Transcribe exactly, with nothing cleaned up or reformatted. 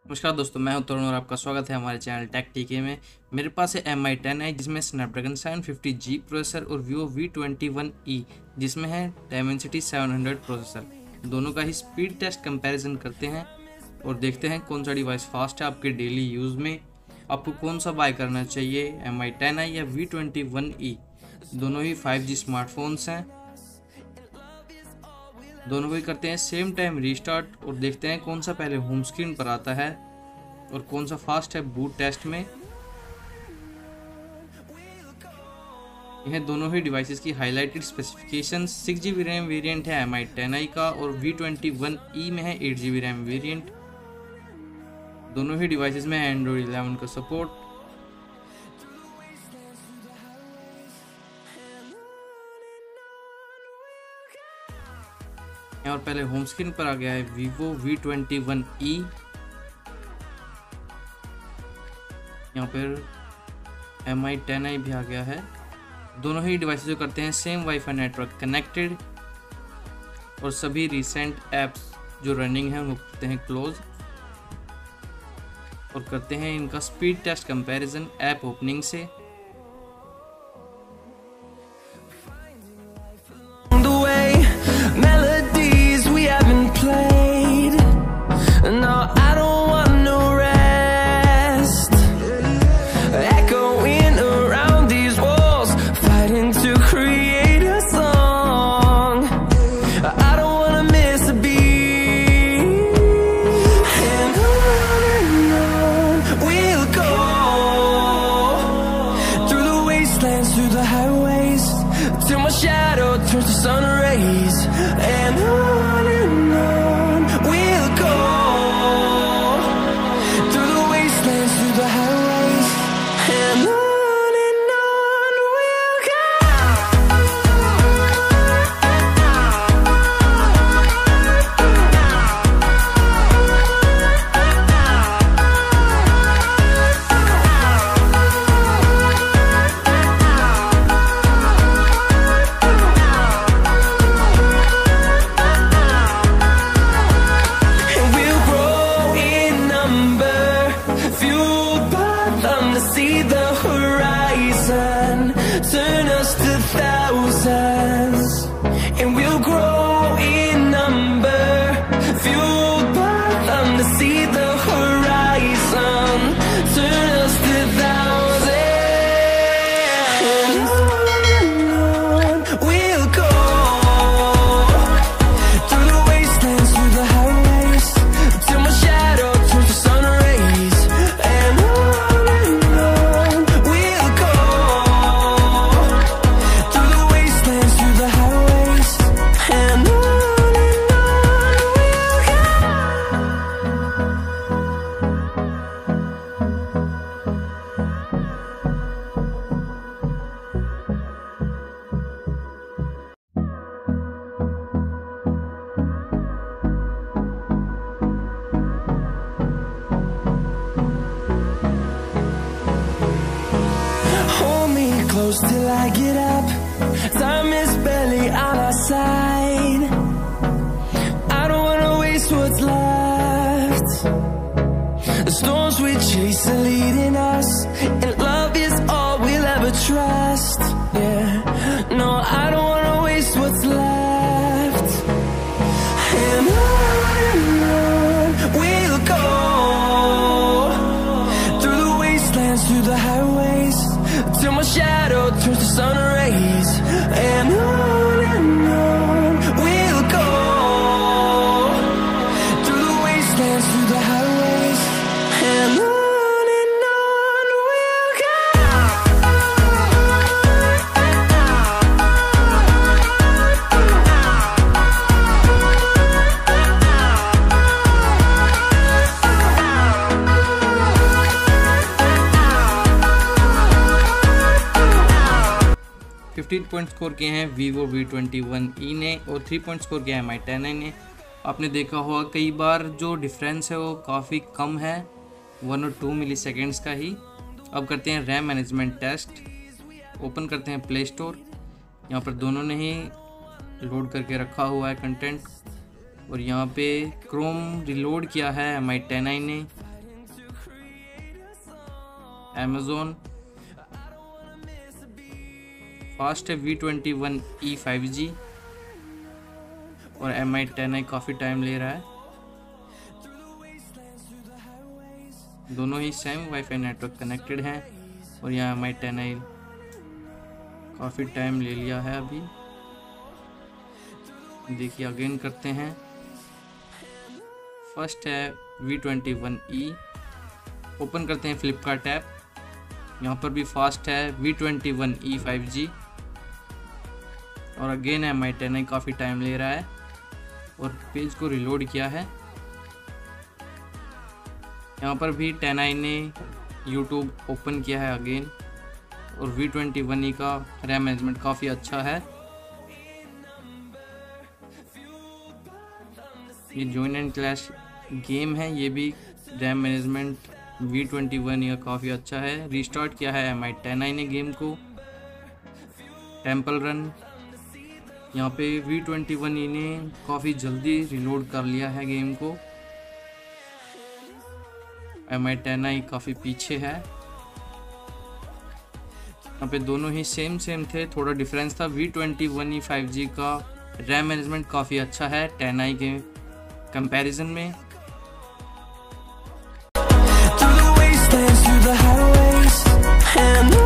नमस्कार दोस्तों, मैं हूं तरुण और आपका स्वागत है हमारे चैनल टेक टीके में। मेरे पास है एम आई टेन आई जिसमें Snapdragon seven fifty G processor और Vivo V twenty one E जिसमें है डायमेंसिटी सेवन हंड्रेड प्रोसेसर। दोनों का ही स्पीड टेस्ट कंपैरिजन करते हैं और देखते हैं कौन सा डिवाइस फास्ट है आपके डेली यूज़ में। आपको कौन सा बाय करना चाहिए, एम आई टेन आई या वी ट्वेंटी वन ई। दोनों ही फाइव जी स्मार्टफोन्स हैं। दोनों को ही करते हैं सेम टाइम रीस्टार्ट और देखते हैं कौन सा पहले होम स्क्रीन पर आता है और कौन सा फास्ट है बूट टेस्ट में। यह दोनों ही डिवाइसेस की हाईलाइटेड स्पेसिफिकेशन। सिक्स जी बी रैम वेरिएंट है एम आई टेन आई का और वी ट्वेंटी वन ई में है एट जी बी रैम वेरिएंट। दोनों ही डिवाइसेस में एंड्रॉइड इलेवन का सपोर्ट। और पहले होम स्क्रीन पर आ गया है Vivo V twenty one E. यहाँ पर एम आई टेन आई भी आ गया है। दोनों ही डिवाइसेस जो करते हैं सेम वाईफाई नेटवर्क कनेक्टेड और सभी रिसेंट ऐप्स जो रनिंग है उनको करते हैं क्लोज और करते हैं इनका speed test comparison app opening से। Till I get up, time is barely on our side. I don't wanna waste what's left. The storms we chase are leading us, and love is all we'll ever trust. Yeah, no, I don't wanna waste what's left. And on and on we'll go, through the wastelands, through the highways, till my shadow turns to sun rays. And on and on we'll go, through the wastelands, through the highways. And on and on we'll go. Fifteen point score किए हैं Vivo V twenty one E ने और three point score किया है M I ten I ने। आपने देखा होगा कई बार जो डिफरेंस है वो काफ़ी कम है, वन और टू मिली सेकेंड्स का ही। अब करते हैं रैम मैनेजमेंट टेस्ट। ओपन करते हैं प्ले स्टोर। यहाँ पर दोनों ने ही लोड करके रखा हुआ है कंटेंट और यहाँ पे क्रोम रिलोड किया है एम आई टेन आई ने अमेजोन। फास्ट है V twenty one E five G और एम आई टेन आई काफ़ी टाइम ले रहा है। दोनों ही सेम वाईफाई नेटवर्क कनेक्टेड हैं और यहाँ एम आई टेन आई काफ़ी टाइम ले लिया है अभी। देखिए अगेन करते हैं। फर्स्ट है V twenty one E, open करते हैं फ्लिपकार्ट ऐप। यहाँ पर भी फास्ट है V twenty one E five G और again M I ten I काफ़ी टाइम ले रहा है और पेज को रिलोड किया है। यहाँ पर भी टेन आई ने यूट्यूब ओपन किया है अगेन और वी ट्वेंटी वन ई का रैम मैनेजमेंट काफ़ी अच्छा है। ये जॉइन एंड क्लैश गेम है, ये भी RAM management V twenty one E का काफ़ी अच्छा है। रिस्टार्ट किया है एम आई टेन आई ने गेम को। टेम्पल रन, यहाँ पे वी ट्वेंटी वन ई ने काफ़ी जल्दी रिलोड कर लिया है गेम को। एम आई टेन आई काफ़ी पीछे है। यहाँ पे दोनों ही सेम सेम थे, थोड़ा डिफरेंस था। V twenty one E five G का रैम मैनेजमेंट काफ़ी अच्छा है टेन आई के कंपैरिजन में। through the wastelands, through the highways, and